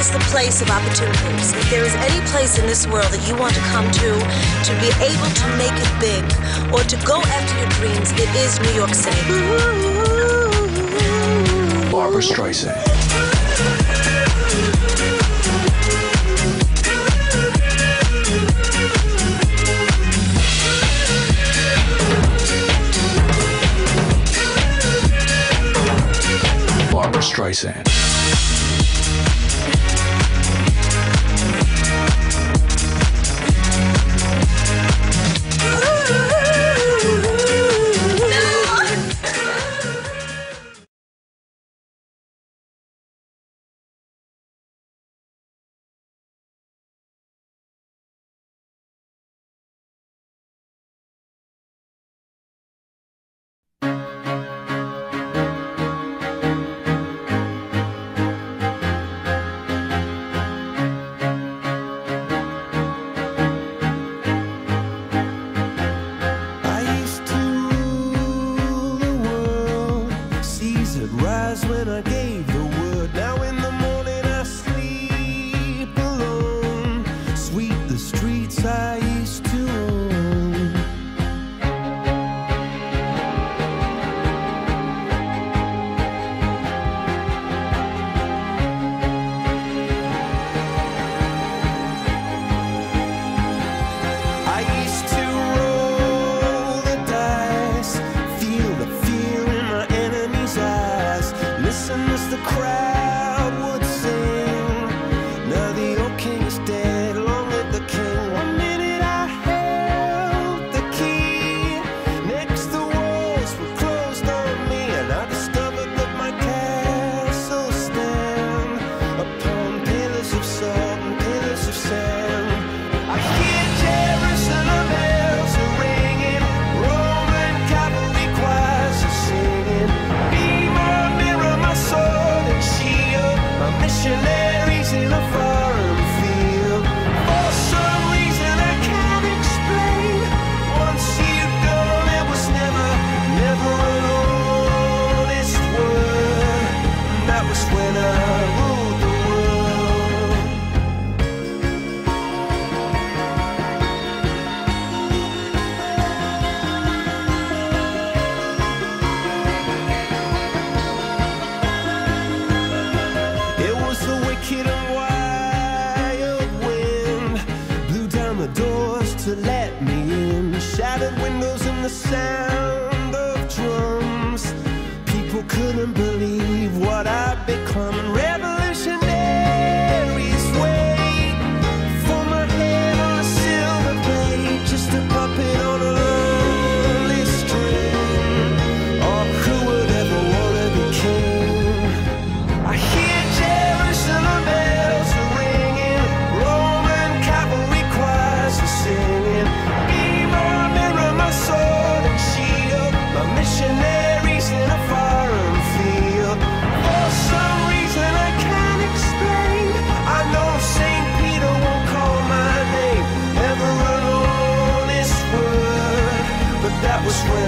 is the place of opportunities. If there is any place in this world that you want to come to be able to make it big, or to go after your dreams, it is New York City. Barbra Streisand. Barbra Streisand. That was when